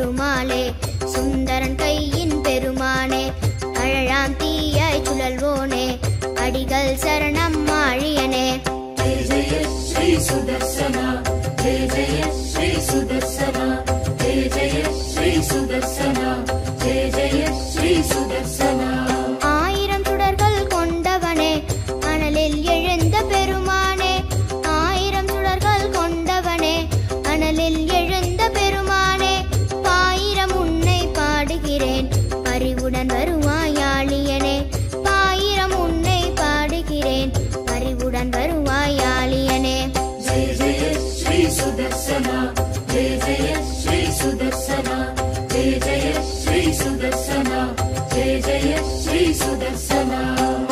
பெருமாளே சுந்தரன் கையின் பெருமானே அழலாம் தீயாய் சுழல்வோனே அடிகள் சரணம் மாழியனே ஜெய ஜெய ஸ்ரீ சுதர்சனா ஜெய ஜெய ஸ்ரீ சுதர்சனா ஜெய ஜெய ஸ்ரீ சுதர்சனா ஜெய ஜெய ஸ்ரீ சுதர்சனா ஆயிரம் சுடர்கள் கொண்டவனே அனலில் எழுந்த பெருமானே ஆயிரம் சுடர்கள் கொண்டவனே அனலில் எழுந்த பெருமானே பாயிரம் உன்னை பாடுகிறேன் பரிவுடன் வருவாயாளியனே பாயிரம் உன்னை பாடுகிறேன் பரிவுடன் வருவாயாளியனே ஜெய ஜெய ஸ்ரீ சுதர்சனா ஜெய ஜெய ஸ்ரீ சுதர்சனா ஜெய ஜெய ஸ்ரீ சுதர்சனா ஜெய ஜெய ஸ்ரீ சுதர்சனா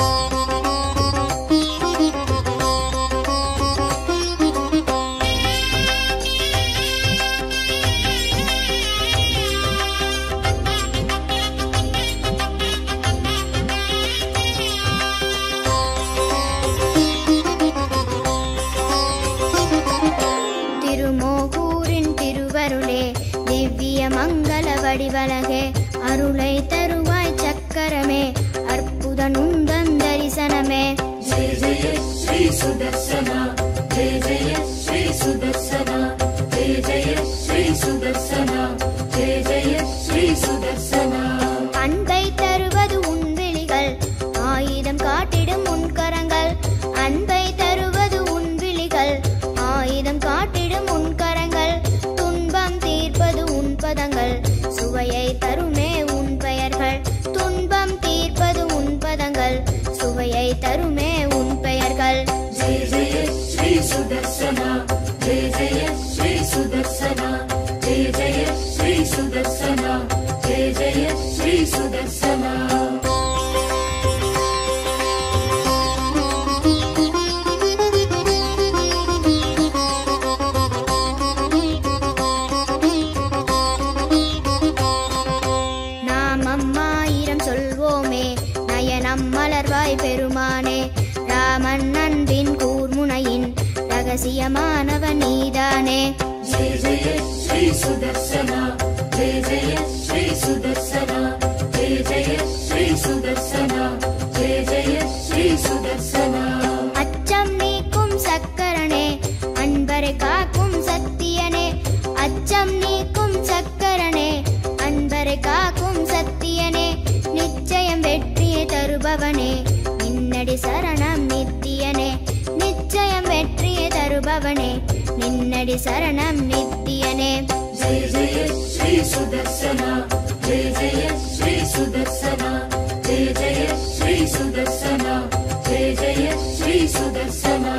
திருமோகூரின் திருவருளே திவ்ய மங்கள வடிவலகே அருளை தருவாய் சக்கரமே அற்புத நுந்தன் தரிசனமே ஜெய ஜெய ஸ்ரீ சுதர்சனா ஜெய ஜெய ஸ்ரீ சுதர்சனா ஜெய ஜெய ஸ்ரீ சுதர்சனா ஜெய ஜெய ஸ்ரீ சுதர்சனா அன்பை தருவது உன் விழிகள் ஆயுதம் காட்டிடும் உன் கரங்கள் அன்பை தருவது உன் விழிகள் ஆயுதம் காட்டிடும் உன் கரங்கள் துன்பம் தீர்ப்பது உன் பதங்கள் சுவையை தருமே உன் பெயர்கள் துன்பம் தீர்ப்பது உன் பதங்கள் சுவையை தருமே உன் பெயர்கள் ஜெய ஜெய ஸ்ரீ சுதர்சனா ஜெய ஜெய ஸ்ரீ சுதர்சனா ஜெய ஜெய ஸ்ரீ சுதர்சனா ஜெய ஜெய ஸ்ரீ சுதர்சனா நாமம் ஆயிரம் சொல்வோமே நயனம் மலர்வாய் பெருமானே ராமன் அன்பின் கூர்முனையின் ரகசியமானவன் நீதானே ஜெய ஜெய ஸ்ரீ சுதர்சனா ஜெய ஜெய ஸ்ரீ சுதர்சனா ஜெய ஜெய ஸ்ரீ சுதர்சனா ஜெய ஜெய ஸ்ரீ சுதர்சனா அச்சம் நீக்கும் சக்கரனே அன்பரை காக்கும் சத்தியனே அச்சம் நீக்கும் சக்கரனே அன்பரை காக்கும் சத்தியனே நிச்சயம் வெற்றியை தருபவனே நின்னடி சரணம் நித்தியனே நிச்சயம் வெற்றியை தருபவனே நின்னடி சரணம் நித்தியனே ஜெய ஜெய ஸ்ரீ சுதர்சனா ஜெய ஜெய ஸ்ரீ சுதர்சனா ஜெய ஜெய ஸ்ரீ சுதர்சனா ஜெய ஜெய ஸ்ரீ சுதர்சனா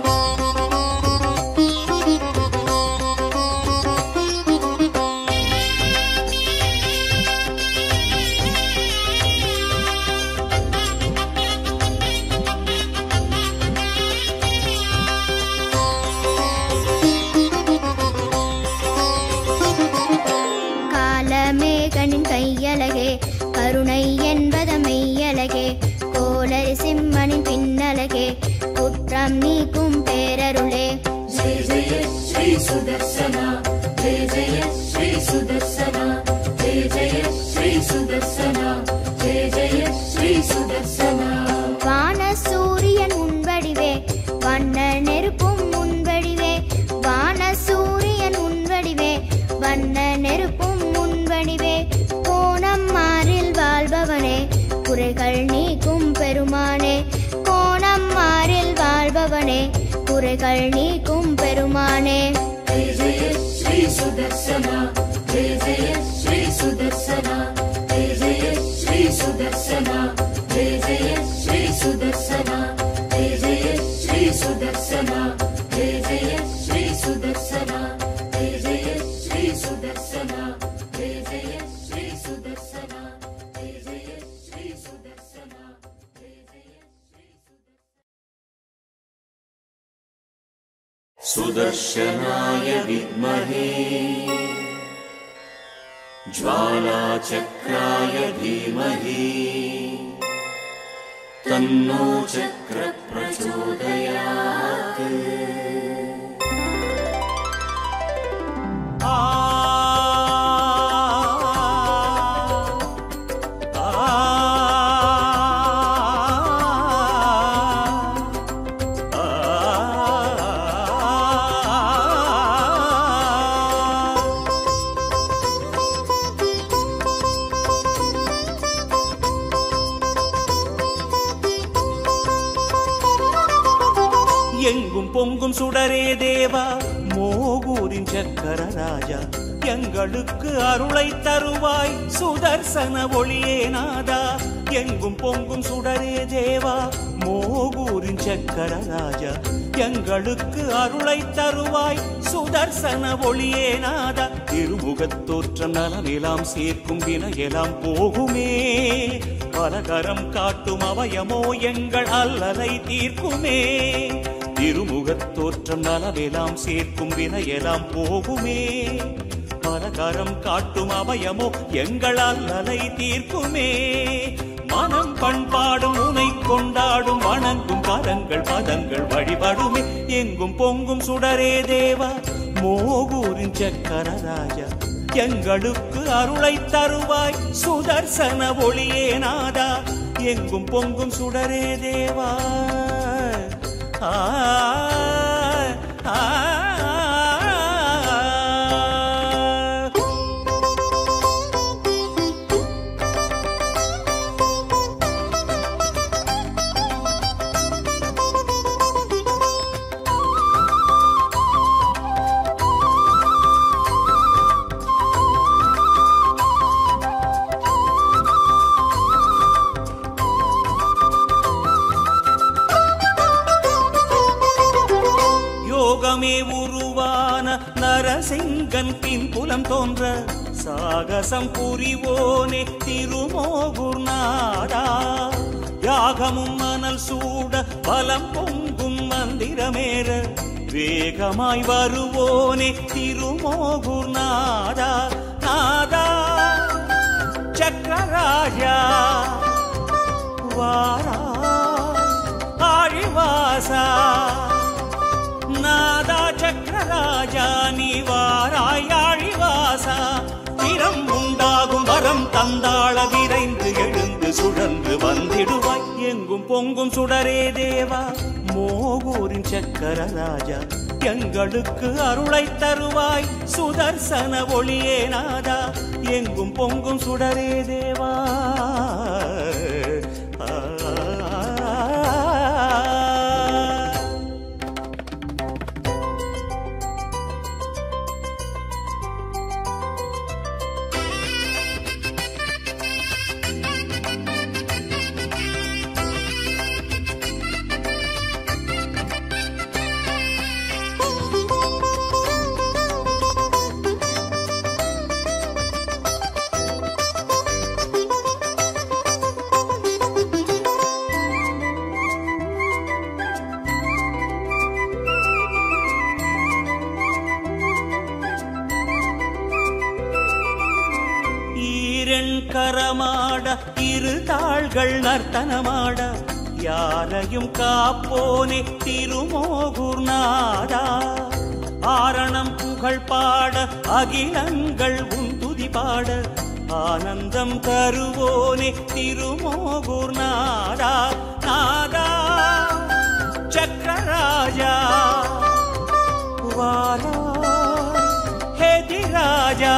காலமேகனின் கையழகே கருணை என்பத மெய்யழகே கோலரி சிம்மனின் பின்னழகே குற்றம் நீக்கும் பேரருளே ஜெய ஜெய ஸ்ரீ சுதர்சனா ஜெய ஜெய ஸ்ரீ சுதர்சனா ஜெய ஜெய ஸ்ரீ சுதர்சனா ஜெய ஜெய ஸ்ரீ சுதர்சனா வான சூரியன் உன் வடிவே வண்ண நெருப்பும் உன் வடிவே வான சூரியன் உன் வடிவே வண்ண நெருப்பும் உன் வடிவே கோணம் மாறில் வாழ்பவனே குறைகள் நீக்கும் பெருமானே கோணம் மாறில் வாழ்பவனே குறைகள் நீக்கும் பெருமானே ஜெய ஜெய ஸ்ரீ சுதர்சனா ஜெய ஜெய ஸ்ரீ சுதர்சனா ஜெய ஜெய ஸ்ரீ சுதர்சனா ஜெய ஜெய ஸ்ரீ சுதர்சனா ஜெய ஜெய ஸ்ரீ சுதர்சனா ஜெய ஜெய ஸ்ரீ சுதர்சனா ஜெய ஜெய ஸ்ரீ சுதர்சனா ஜெய ஜெய ஸ்ரீ சுதர்சனா ஜெய ஜெய ஸ்ரீ சுதர்சனா ஜெய ஜெய ஸ்ரீ சுதர்சனாய வித்மஹே ज्वालाचक्राय धीमहि तन्नो चक्र प्रचोदयात् பொங்கும் சுடரே தேவா மோகூரின் சக்கர ராஜா எங்களுக்கு அருளை தருவாய் சுதர்சன ஒளியே நாதா எங்கும் பொங்கும் சுடரே தேவா மோகூரின் சக்கர ராஜா எங்களுக்கு அருளை தருவாய் சுதர்சன ஒளியே நாதா திருமுகத் தோற்றம் நலமெல்லாம் சேர்க்கும் வினையெல்லாம் போகுமே பலகரம் காட்டும் அவயமோ எங்கள் அல்லலை தீர்க்குமே திருமுகத் தோற்றம் நலமெல்லாம் சேர்க்கும் வினையெல்லாம் போகுமே பலகரம் காட்டும் அவயமோ எங்கள் அல்லலை தீர்க்குமே மனம் பண்பாடும் உனை கொண்டாடும் வணங்கும் கரங்கள் பதங்கள் வழிபடுமே எங்கும் பொங்கும் சுடரே தேவா மோகூரின் சக்கர ராஜா எங்களுக்கு அருளை தருவாய் சுதர்சன ஒளியே நாதா எங்கும் பொங்கும் சுடரே தேவா ஆ ஆ உருவான நரசிங்கன் பின்புலம் தோன்ற சாகசம் புரிவோனே திருமோகூர் நாதா யாகமும் மணல் சூட பலம் பொங்கும் மந்திரமேற வேகமாய் வருவோனே திருமோகூர் நாதா நாதா சக்கரராஜா வாரா ஆழிவாசா நாதா சக்கரராஜா நீ வாராய் ஆழிவாசா திறம் உண்டாகும் வரம் தந்தாள விரைந்து எழுந்து சுழன்று வந்திடுவாய் எங்கும் பொங்கும் சுடரே தேவா மோகூரின் சக்கர ராஜா எங்களுக்கு அருளை தருவாய் சுதர்சன ஒளியே நாதா எங்கும் பொங்கும் சுடரே தேவா கரமாட இரு தாள்கள் நர்த்தனமாட யாரையும் காப்போனே திருமோகூர் நாதா ஆரணம் புகழ் பாட அகிலங்கள் உன் துதி பாட ஆனந்தம் தருவோனே திருமோகூர் நாதா நாதா சக்கரராஜா வாரா ஹேதி ராஜா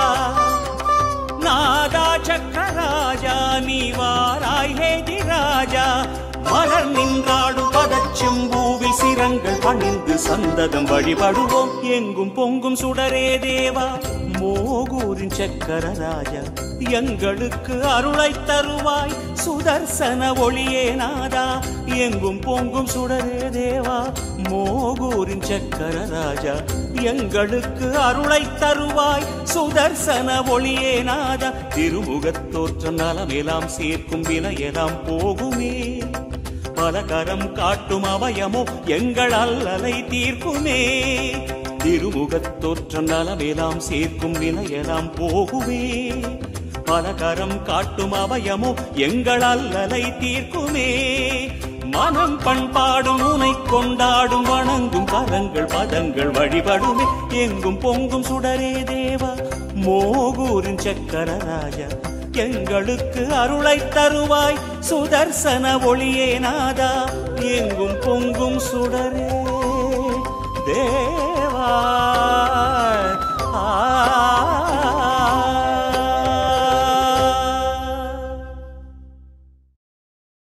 நாதா சக்கரராஜா நீ வாராய் ஹேதி ராஜா மலர் நின்றாடும் பதச்செம்பூவில் சிரங்கள் பணிந்து சந்ததம் வழிபடுவோம் எங்கும் பொங்கும் சுடரே தேவா மோகூரின் சக்கர ராஜா எங்களுக்கு அருளை தருவாய் சுதர்சன ஒளியே நாதா எங்கும் பொங்கும் சுடரே தேவா மோகூரின் சக்கர ராஜா எங்களுக்கு அருளை தருவாய் சுதர்சன ஒளியே நாதா திருமுகத் தோற்றம் நலமெல்லாம் சேர்க்கும் வினையெல்லாம் போகுமே பலகரம் காட்டும் அவயமோ எங்கள் அல்லலை தீர்க்குமே திருமுகத் தோற்றம் நலமெல்லாம் சேர்க்கும் வினையெல்லாம் போகுமே பலகரம் காட்டும் அவயமோ எங்கள் அல்லலை தீர்க்குமே மனம் பண்பாடும் உனை கொண்டாடும் வணங்கும் கரங்கள் பதங்கள் வழிபடுமே எங்கும் பொங்கும் சுடரே தேவா மோகூரின் சக்கர ராஜா எங்களுக்கு அருளை தருவாய் சுதர்சன ஒளியே நாதா எங்கும் பொங்கும் சுடரே தேவா